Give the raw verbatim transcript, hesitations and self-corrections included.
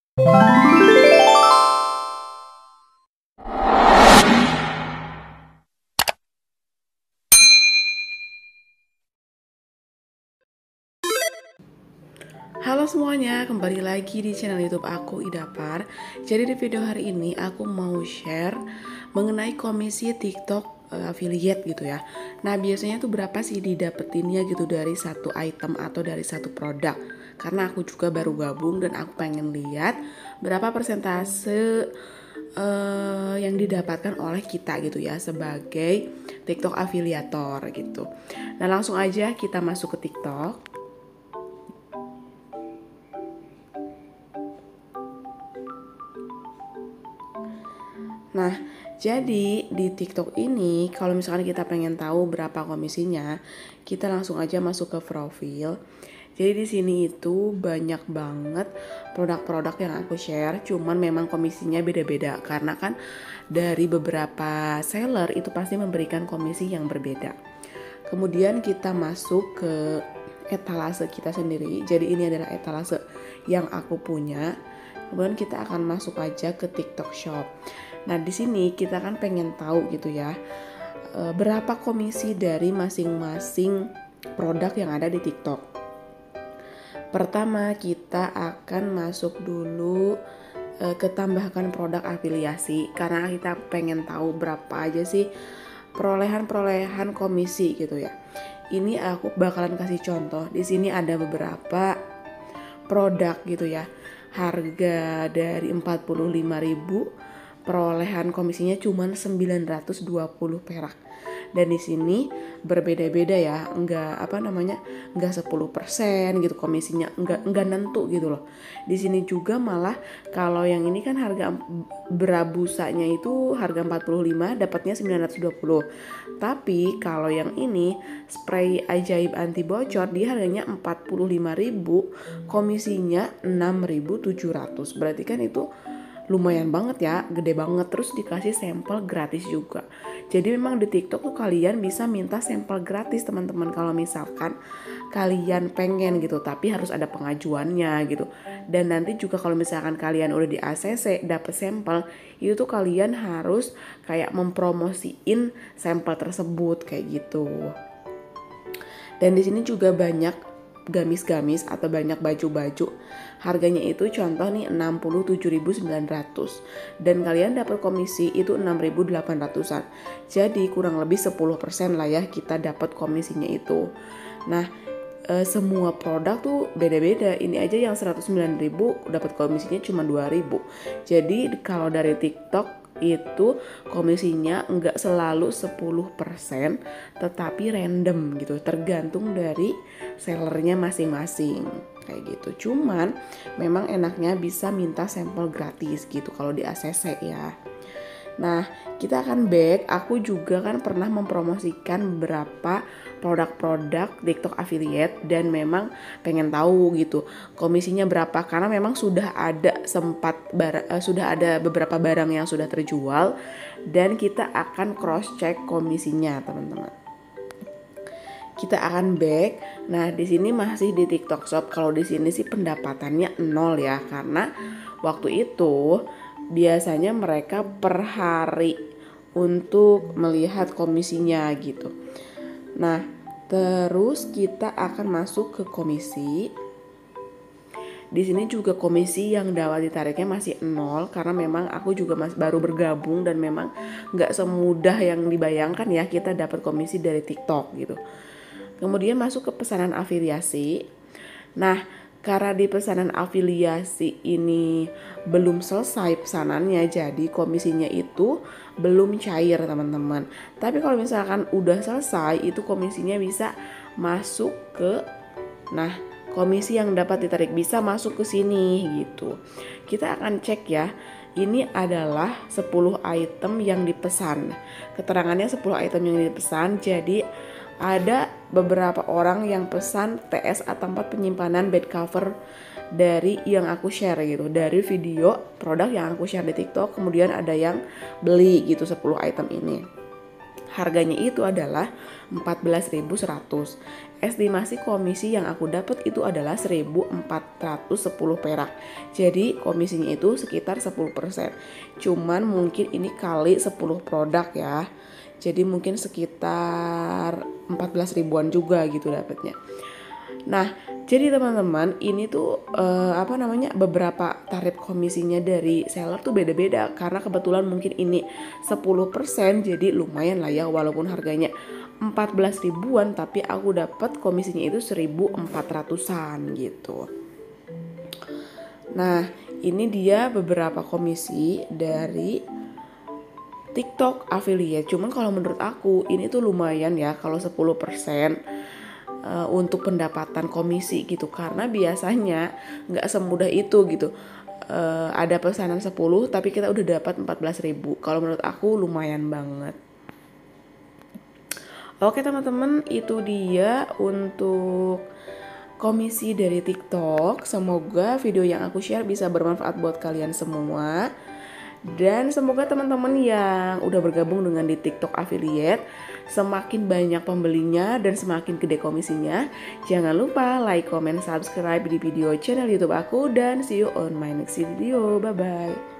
Halo semuanya, kembali lagi di channel YouTube aku, Idapar. Jadi di video hari ini aku mau share mengenai komisi TikTok uh, affiliate gitu ya. Nah, biasanya tuh berapa sih didapetinnya gitu dari satu item atau dari satu produk? Karena aku juga baru gabung dan aku pengen lihat berapa persentase uh, yang didapatkan oleh kita gitu ya sebagai TikTok afiliator gitu. Nah, langsung aja kita masuk ke TikTok. Nah, jadi di TikTok ini kalau misalkan kita pengen tahu berapa komisinya, kita langsung aja masuk ke profil. Jadi di sini itu banyak banget produk-produk yang aku share, cuman memang komisinya beda-beda karena kan dari beberapa seller itu pasti memberikan komisi yang berbeda. Kemudian kita masuk ke etalase kita sendiri. Jadi ini adalah etalase yang aku punya. Kemudian kita akan masuk aja ke TikTok Shop. Nah, di sini kita kan pengen tahu gitu ya, berapa komisi dari masing-masing produk yang ada di TikTok. Pertama, kita akan masuk dulu ke tambahkan produk afiliasi karena kita pengen tahu berapa aja sih perolehan-perolehan komisi gitu ya. Ini aku bakalan kasih contoh. Di sini ada beberapa produk gitu ya. Harga dari empat puluh lima ribu, perolehan komisinya cuma sembilan ratus dua puluh perak. Dan di sini berbeda-beda ya, enggak apa namanya, enggak sepuluh persen gitu komisinya, enggak enggak nentu gitu loh. Di sini juga malah kalau yang ini kan harga berabusanya itu harga empat puluh lima, dapatnya sembilan ratus dua puluh. Tapi kalau yang ini spray ajaib anti bocor dia harganya empat puluh lima ribu, komisinya enam ribu tujuh ratus. Berarti kan itu lumayan banget ya, gede banget. Terus dikasih sampel gratis juga. Jadi memang di TikTok tuh kalian bisa minta sampel gratis teman-teman kalau misalkan kalian pengen gitu, tapi harus ada pengajuannya gitu. Dan nanti juga kalau misalkan kalian udah di A C C dapet sampel, itu tuh kalian harus kayak mempromosiin sampel tersebut kayak gitu. Dan di sini juga banyak gamis-gamis atau banyak baju-baju. Harganya itu contoh nih enam puluh tujuh ribu sembilan ratus dan kalian dapat komisi itu enam ribu delapan ratusan. Jadi kurang lebih sepuluh persen lah ya kita dapat komisinya itu. Nah, e, semua produk tuh beda-beda. Ini aja yang seratus sembilan ribu dapat komisinya cuma dua ribu. Jadi kalau dari TikTok itu komisinya enggak selalu sepuluh persen tetapi random gitu, tergantung dari sellernya masing-masing kayak gitu. Cuman memang enaknya bisa minta sampel gratis gitu kalau di A C C ya. Nah, kita akan back. Aku juga kan pernah mempromosikan beberapa produk-produk TikTok affiliate dan memang pengen tahu gitu komisinya berapa karena memang sudah ada sempat bar- uh, sudah ada beberapa barang yang sudah terjual dan kita akan cross check komisinya, teman-teman. Kita akan back. Nah, di sini masih di TikTok Shop. Kalau di sini sih pendapatannya nol ya karena waktu itu biasanya mereka per hari untuk melihat komisinya gitu. Nah, terus kita akan masuk ke komisi. Di sini juga komisi yang dapat ditariknya masih nol karena memang aku juga masih baru bergabung dan memang nggak semudah yang dibayangkan ya kita dapat komisi dari TikTok gitu. Kemudian masuk ke pesanan afiliasi. Nah, karena di pesanan afiliasi ini belum selesai pesanannya, jadi komisinya itu belum cair teman-teman. Tapi kalau misalkan udah selesai, itu komisinya bisa masuk ke, nah komisi yang dapat ditarik bisa masuk ke sini gitu. Kita akan cek ya. Ini adalah sepuluh item yang dipesan. Keterangannya sepuluh item yang dipesan. Jadi ada beberapa orang yang pesan T S A tempat penyimpanan bed cover dari yang aku share gitu, dari video produk yang aku share di TikTok. Kemudian ada yang beli gitu sepuluh item ini. Harganya itu adalah empat belas ribu seratus. Estimasi komisi yang aku dapat itu adalah seribu empat ratus sepuluh perak. Jadi komisinya itu sekitar sepuluh persen. Cuman mungkin ini kali sepuluh produk ya. Jadi mungkin sekitar empat belas ribuan juga gitu dapatnya. Nah, jadi teman-teman, ini tuh uh, apa namanya beberapa tarif komisinya dari seller tuh beda-beda karena kebetulan mungkin ini sepuluh persen, jadi lumayan lah ya walaupun harganya empat belas ribuan tapi aku dapat komisinya itu seribu empat ratusan gitu. Nah, ini dia beberapa komisi dari TikTok affiliate. Cuman kalau menurut aku ini tuh lumayan ya kalau sepuluh persen uh, untuk pendapatan komisi gitu. Karena biasanya gak semudah itu gitu. Uh, ada pesanan sepuluh tapi kita udah dapat empat belas ribu. Kalau menurut aku lumayan banget. Oke teman-teman, itu dia untuk komisi dari TikTok. Semoga video yang aku share bisa bermanfaat buat kalian semua. Dan semoga teman-teman yang udah bergabung dengan di TikTok affiliate semakin banyak pembelinya dan semakin gede komisinya. Jangan lupa like, comment, subscribe di video channel YouTube aku dan see you on my next video. Bye bye.